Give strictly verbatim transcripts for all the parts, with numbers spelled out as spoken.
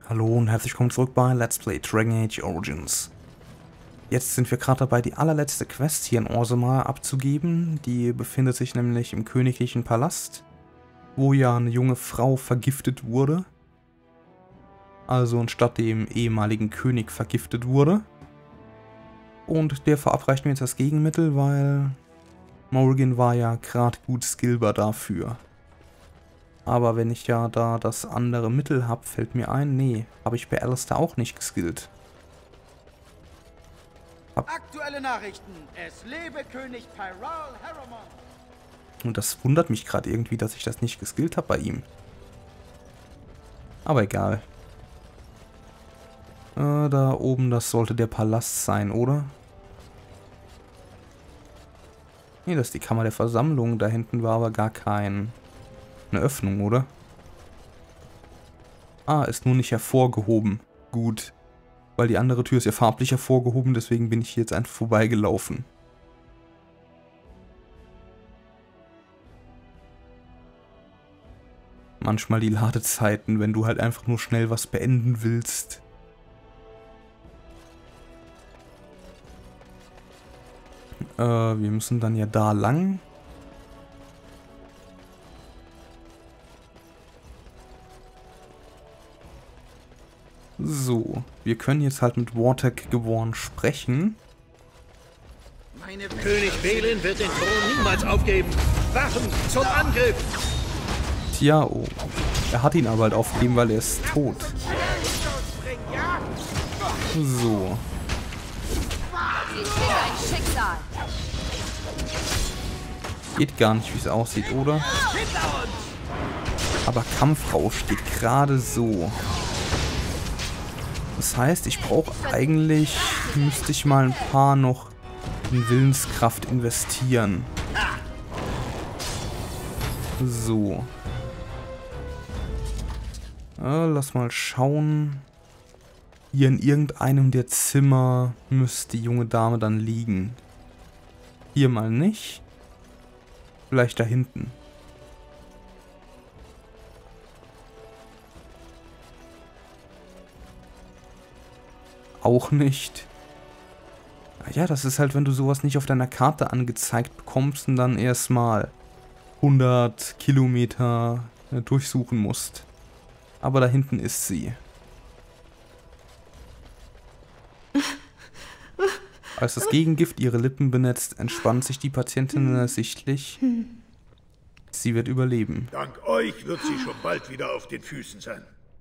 Hallo und herzlich willkommen zurück bei Let's Play Dragon Age Origins. Jetzt sind wir gerade dabei, die allerletzte Quest hier in Orzammar abzugeben. Die befindet sich nämlich im königlichen Palast, wo ja eine junge Frau vergiftet wurde. Also anstatt dem ehemaligen König vergiftet wurde. Und der verabreicht mir jetzt das Gegenmittel, weil Morrigan war ja gerade gut skillbar dafür. Aber wenn ich ja da das andere Mittel habe, fällt mir ein, nee, habe ich bei Alistair auch nicht geskillt. Hab Aktuelle Nachrichten. Es lebe König Pyral Harriman. Und das wundert mich gerade irgendwie, dass ich das nicht geskillt habe bei ihm. Aber egal. Äh, da oben, das sollte der Palast sein, oder? Nee, das ist die Kammer der Versammlung. Da hinten war aber gar kein... eine Öffnung, oder? Ah, ist nur nicht hervorgehoben. Gut. Weil die andere Tür ist ja farblich hervorgehoben, deswegen bin ich hier jetzt einfach vorbeigelaufen. Manchmal die Ladezeiten, wenn du halt einfach nur schnell was beenden willst. Äh, wir müssen dann ja da lang. So, wir können jetzt halt mit Wartek Geworn sprechen. Meine König Belen wird den Thron niemals aufgeben. Waffen zum Angriff! Tja, oh. Er hat ihn aber halt aufgegeben, weil er ist tot. So. Geht gar nicht, wie es aussieht, oder? Aber Kampfrausch geht gerade so. Das heißt, ich brauche eigentlich, müsste ich mal ein paar noch in Willenskraft investieren. So. Äh, lass mal schauen. Hier in irgendeinem der Zimmer müsste die junge Dame dann liegen. Hier mal nicht. Vielleicht da hinten. Auch nicht. Ja, das ist halt, wenn du sowas nicht auf deiner Karte angezeigt bekommst und dann erstmal hundert Kilometer durchsuchen musst. Aber da hinten ist sie. Als das Gegengift ihre Lippen benetzt, entspannt sich die Patientin ersichtlich. Sie wird überleben. Dank euch wird sie schon bald wieder auf den Füßen sein.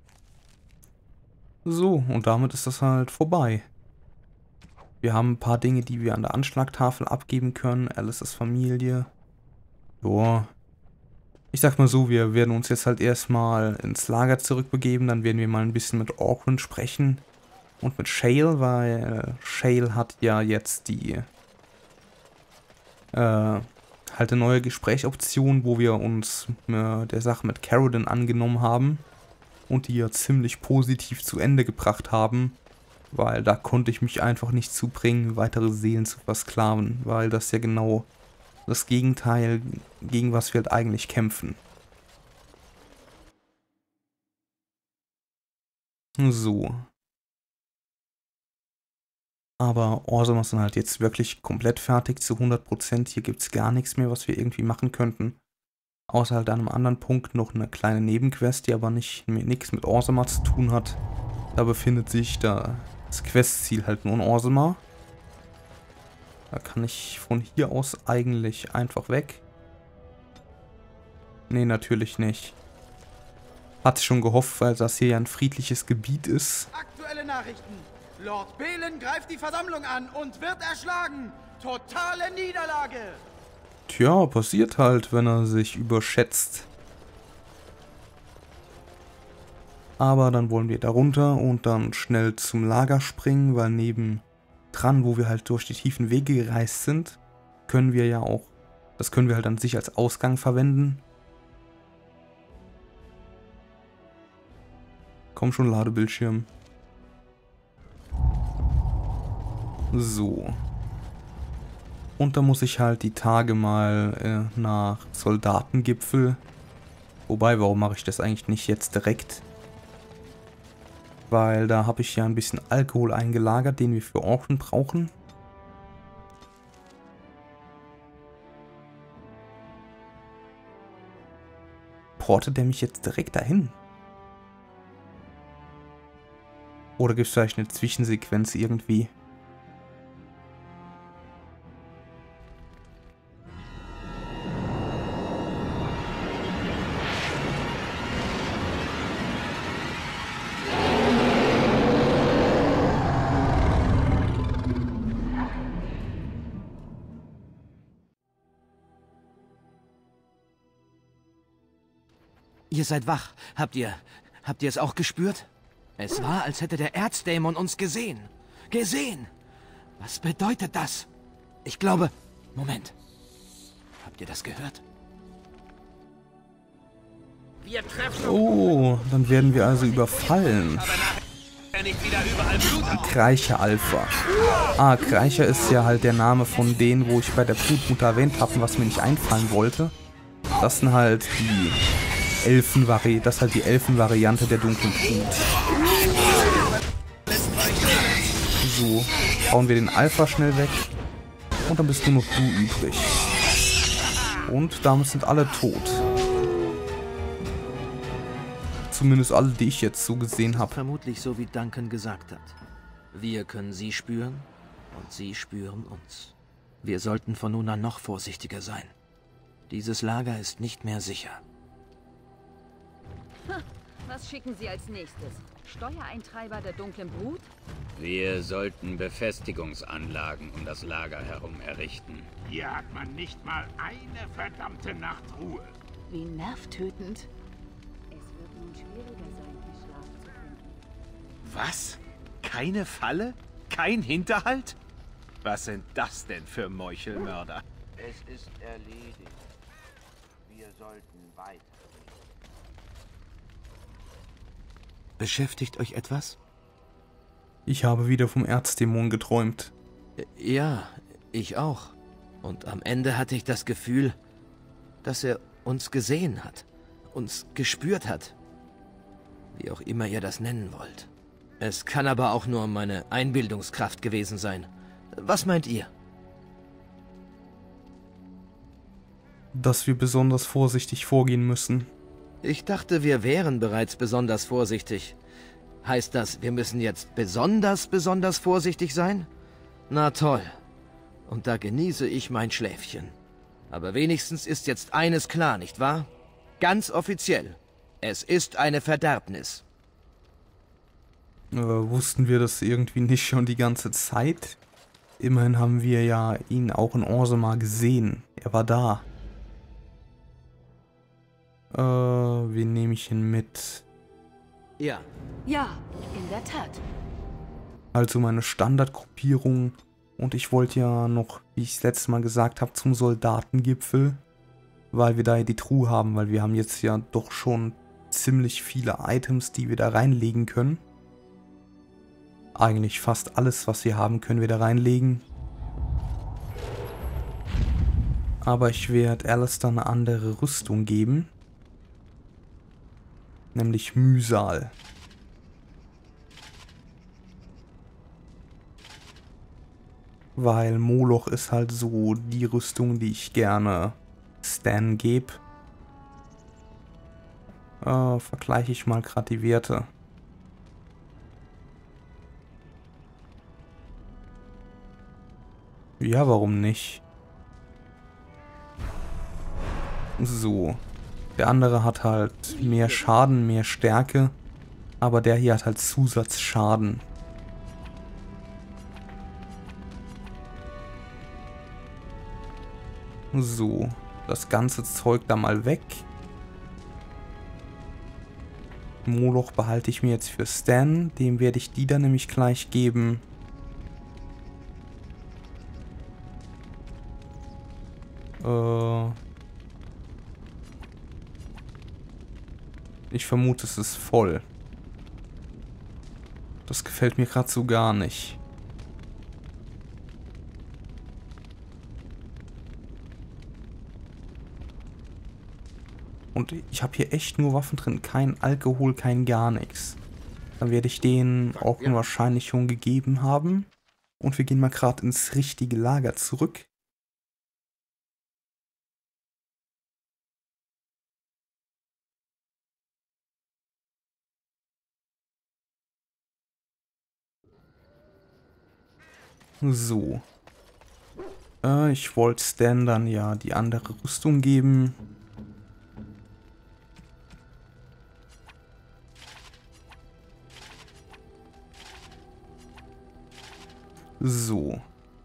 So, und damit ist das halt vorbei. Wir haben ein paar Dinge, die wir an der Anschlagtafel abgeben können. Alices Familie. Joa. Ich sag mal so, wir werden uns jetzt halt erstmal ins Lager zurückbegeben. Dann werden wir mal ein bisschen mit Orquin sprechen. Und mit Shale, weil Shale hat ja jetzt die äh, halt eine neue Gesprächsoption, wo wir uns äh, der Sache mit Caradon angenommen haben. Und die ja ziemlich positiv zu Ende gebracht haben, weil da konnte ich mich einfach nicht zubringen, weitere Seelen zu versklaven, weil das ja genau das Gegenteil, gegen was wir halt eigentlich kämpfen. So. Aber Orzammar ist dann halt jetzt wirklich komplett fertig zu hundert Prozent. Hier gibt es gar nichts mehr, was wir irgendwie machen könnten. Außer halt an einem anderen Punkt noch eine kleine Nebenquest, die aber nicht nichts mit Orzammar zu tun hat. Da befindet sich da das Questziel halt nur in Orzammar. Da kann ich von hier aus eigentlich einfach weg. Nee, natürlich nicht. Hat schon gehofft, weil das hier ja ein friedliches Gebiet ist. Aktuelle Nachrichten. Lord Belen greift die Versammlung an und wird erschlagen. Totale Niederlage. Tja, passiert halt, wenn er sich überschätzt. Aber dann wollen wir da runter und dann schnell zum Lager springen, weil neben dran, wo wir halt durch die tiefen Wege gereist sind, können wir ja auch, das können wir halt an sich als Ausgang verwenden. Komm schon, Ladebildschirm. So. Und da muss ich halt die Tage mal äh, nach Soldatengipfel. Wobei, warum mache ich das eigentlich nicht jetzt direkt? Weil da habe ich ja ein bisschen Alkohol eingelagert, den wir für Orphan brauchen. Portet der mich jetzt direkt dahin? Oder gibt es vielleicht eine Zwischensequenz irgendwie? Ihr seid wach. Habt ihr... Habt ihr es auch gespürt? Es war, als hätte der Erzdämon uns gesehen. Gesehen! Was bedeutet das? Ich glaube... Moment. Habt ihr das gehört? Wir treffen Oh, dann werden wir also überfallen. nicht wieder überall Blut auf. Kreicher Alpha. Ah, Kreicher ist ja halt der Name von denen, wo ich bei der Blutmutter erwähnt habe, was mir nicht einfallen wollte. Das sind halt die Elfenvari, das ist halt die Elfenvariante der dunklen Brut. So, hauen wir den Alpha schnell weg. Und dann bist nur noch du übrig. Und damit sind alle tot. Zumindest alle, die ich jetzt so gesehen habe. Vermutlich so, wie Duncan gesagt hat. Wir können sie spüren und sie spüren uns. Wir sollten von nun an noch vorsichtiger sein. Dieses Lager ist nicht mehr sicher. Was schicken Sie als nächstes? Steuereintreiber der dunklen Brut? Wir sollten Befestigungsanlagen um das Lager herum errichten. Hier hat man nicht mal eine verdammte Nacht Ruhe. Wie nervtötend. Es wird nun schwieriger sein, hier Schlaf zu finden. Was? Keine Falle? Kein Hinterhalt? Was sind das denn für Meuchelmörder? Es ist erledigt. Wir sollten weiter. Beschäftigt euch etwas? Ich habe wieder vom Erzdämon geträumt. Ja, ich auch. Und am Ende hatte ich das Gefühl, dass er uns gesehen hat, uns gespürt hat. Wie auch immer ihr das nennen wollt. Es kann aber auch nur meine Einbildungskraft gewesen sein. Was meint ihr? Dass wir besonders vorsichtig vorgehen müssen. Ich dachte, wir wären bereits besonders vorsichtig. Heißt das, wir müssen jetzt besonders, besonders vorsichtig sein? Na toll. Und da genieße ich mein Schläfchen. Aber wenigstens ist jetzt eines klar, nicht wahr? Ganz offiziell. Es ist eine Verderbnis. Äh, wussten wir das irgendwie nicht schon die ganze Zeit? Immerhin haben wir ja ihn auch in Orzammar gesehen. Er war da. Äh, wen nehme ich ihn mit? Ja. Ja, in der Tat. Also meine Standardgruppierung. Und ich wollte ja noch, wie ich es letztes Mal gesagt habe, zum Soldatengipfel. Weil wir da ja die Truhe haben, weil wir haben jetzt ja doch schon ziemlich viele Items, die wir da reinlegen können. Eigentlich fast alles, was wir haben, können wir da reinlegen. Aber ich werde Alistair eine andere Rüstung geben. Nämlich Mühsal. Weil Moloch ist halt so die Rüstung, die ich gerne Stan gebe. Äh, vergleiche ich mal gerade die Werte. Ja, warum nicht? So. Der andere hat halt mehr Schaden, mehr Stärke. Aber der hier hat halt Zusatzschaden. So. Das ganze Zeug da mal weg. Moloch behalte ich mir jetzt für Stan. Dem werde ich die dann nämlich gleich geben. Äh... Ich vermute, es ist voll. Das gefällt mir gerade so gar nicht. Und ich habe hier echt nur Waffen drin. Kein Alkohol, kein gar nichts. Dann werde ich den auch ja. wahrscheinlich schon gegeben haben. Und wir gehen mal gerade ins richtige Lager zurück. So. Äh, ich wollte Stan dann ja die andere Rüstung geben. So.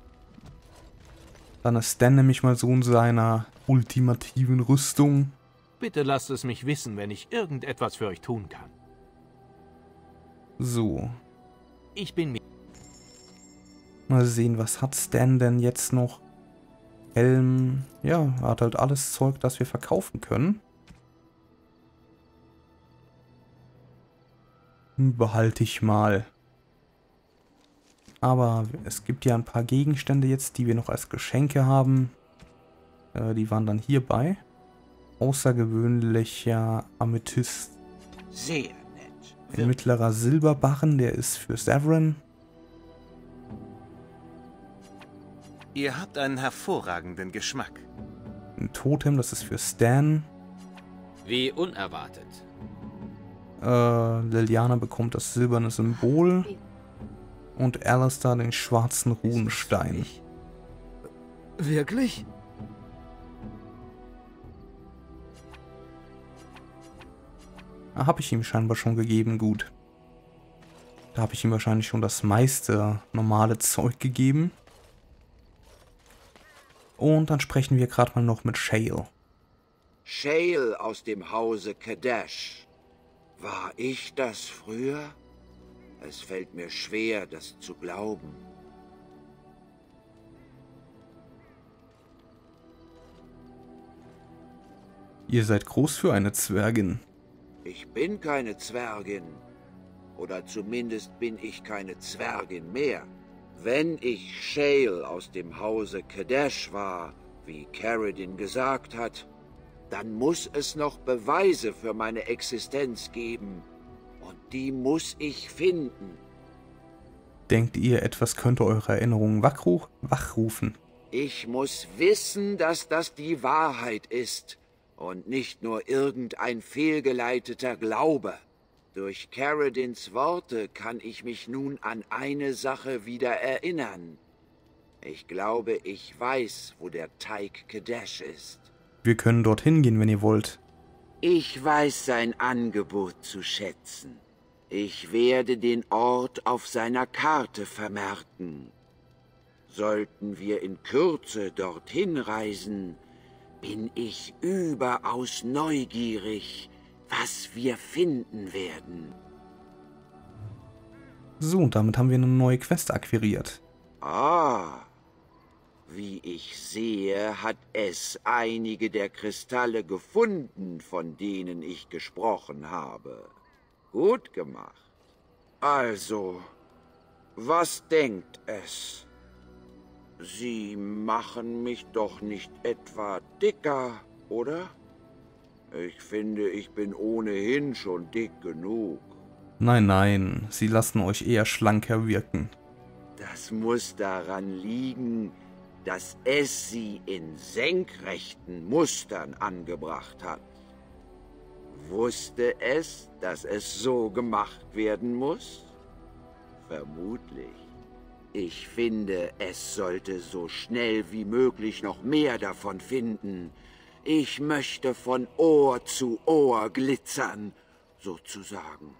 Dann ist Stan nämlich mal so in seiner ultimativen Rüstung. Bitte lasst es mich wissen, wenn ich irgendetwas für euch tun kann. So. Ich bin mir... Mal sehen, was hat Stan denn jetzt noch? Helm. Ja, er hat halt alles Zeug, das wir verkaufen können. Behalte ich mal. Aber es gibt ja ein paar Gegenstände jetzt, die wir noch als Geschenke haben. Äh, die waren dann hierbei. Außergewöhnlicher Amethyst. Sehr nett. Ein mittlerer Silberbarren, der ist für Severin. Ihr habt einen hervorragenden Geschmack. Ein Totem, das ist für Stan. Wie unerwartet. Äh, Liliana bekommt das silberne Symbol. Und Alistair den schwarzen Runenstein. Wirklich? Ah, habe ich ihm scheinbar schon gegeben, gut. Da habe ich ihm wahrscheinlich schon das meiste normale Zeug gegeben. Und dann sprechen wir gerade mal noch mit Shale. Shale aus dem Hause Kadesh. War ich das früher? Es fällt mir schwer, das zu glauben. Ihr seid groß für eine Zwergin. Ich bin keine Zwergin. Oder zumindest bin ich keine Zwergin mehr. Wenn ich Shale aus dem Hause Kadesh war, wie Caridin gesagt hat, dann muss es noch Beweise für meine Existenz geben. Und die muss ich finden. Denkt ihr, etwas könnte eure Erinnerungen wachru- wachrufen? Ich muss wissen, dass das die Wahrheit ist und nicht nur irgendein fehlgeleiteter Glaube. Durch Caridins Worte kann ich mich nun an eine Sache wieder erinnern. Ich glaube, ich weiß, wo der Teig Kadesh ist. Wir können dorthin gehen, wenn ihr wollt. Ich weiß sein Angebot zu schätzen. Ich werde den Ort auf seiner Karte vermerken. Sollten wir in Kürze dorthin reisen, bin ich überaus neugierig, was wir finden werden. So, und damit haben wir eine neue Quest akquiriert. Ah, wie ich sehe, hat es einige der Kristalle gefunden, von denen ich gesprochen habe. Gut gemacht. Also, was denkt es? Sie machen mich doch nicht etwa dicker, oder? Ich finde, ich bin ohnehin schon dick genug. Nein, nein, sie lassen euch eher schlanker wirken. Das muss daran liegen, dass es sie in senkrechten Mustern angebracht hat. Wusste es, dass es so gemacht werden muss? Vermutlich. Ich finde, es sollte so schnell wie möglich noch mehr davon finden. Ich möchte von Ohr zu Ohr glitzern, sozusagen.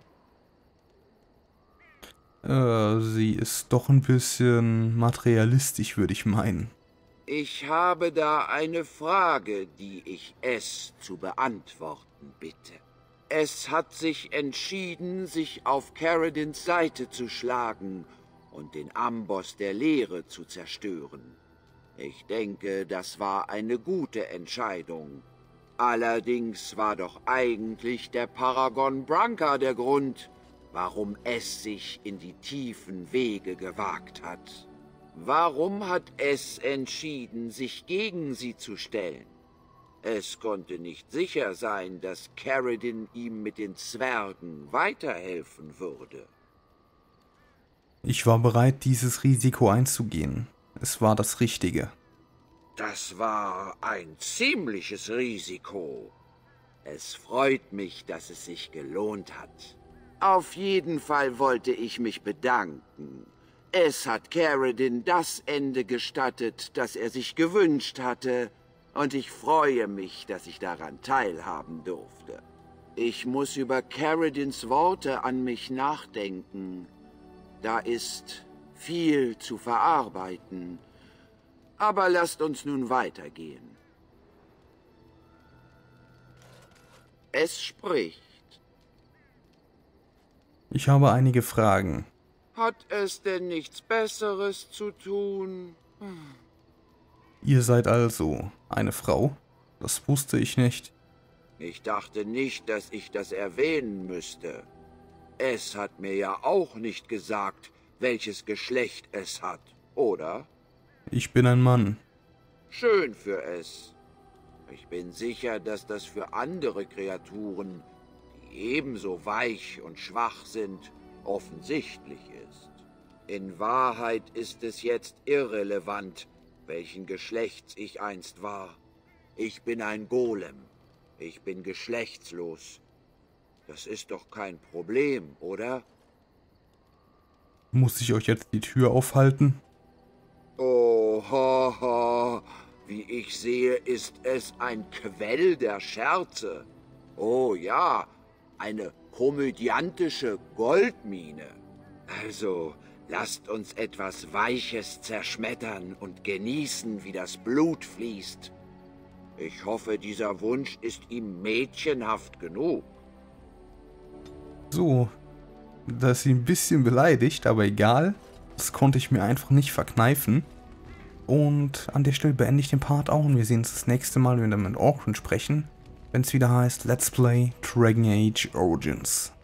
Äh, sie ist doch ein bisschen materialistisch, würde ich meinen. Ich habe da eine Frage, die ich es zu beantworten bitte. Es hat sich entschieden, sich auf Caridins Seite zu schlagen und den Amboss der Lehre zu zerstören. Ich denke, das war eine gute Entscheidung. Allerdings war doch eigentlich der Paragon Branka der Grund, warum es sich in die tiefen Wege gewagt hat. Warum hat es entschieden, sich gegen sie zu stellen? Es konnte nicht sicher sein, dass Caridin ihm mit den Zwergen weiterhelfen würde. Ich war bereit, dieses Risiko einzugehen. Es war das Richtige. Das war ein ziemliches Risiko. Es freut mich, dass es sich gelohnt hat. Auf jeden Fall wollte ich mich bedanken. Es hat Caridin das Ende gestattet, das er sich gewünscht hatte, und ich freue mich, dass ich daran teilhaben durfte. Ich muss über Caridins Worte an mich nachdenken. Da ist viel zu verarbeiten. Aber lasst uns nun weitergehen. Es spricht. Ich habe einige Fragen. Hat es denn nichts Besseres zu tun? Ihr seid also eine Frau? Das wusste ich nicht. Ich dachte nicht, dass ich das erwähnen müsste. Es hat mir ja auch nicht gesagt, welches Geschlecht es hat, oder? Ich bin ein Mann. Schön für es. Ich bin sicher, dass das für andere Kreaturen, die ebenso weich und schwach sind, offensichtlich ist. In Wahrheit ist es jetzt irrelevant, welchen Geschlechts ich einst war. Ich bin ein Golem. Ich bin geschlechtslos. Das ist doch kein Problem, oder? Muss ich euch jetzt die Tür aufhalten? Oh, ho, ho. Wie ich sehe, ist es ein Quell der Scherze. Oh ja, eine komödiantische Goldmine. Also, lasst uns etwas Weiches zerschmettern und genießen, wie das Blut fließt. Ich hoffe, dieser Wunsch ist ihm mädchenhaft genug. So, da ist sie ein bisschen beleidigt, aber egal. Das konnte ich mir einfach nicht verkneifen. Und an der Stelle beende ich den Part auch und wir sehen uns das nächste Mal, wenn wir mit Orkun sprechen, wenn es wieder heißt Let's Play Dragon Age Origins.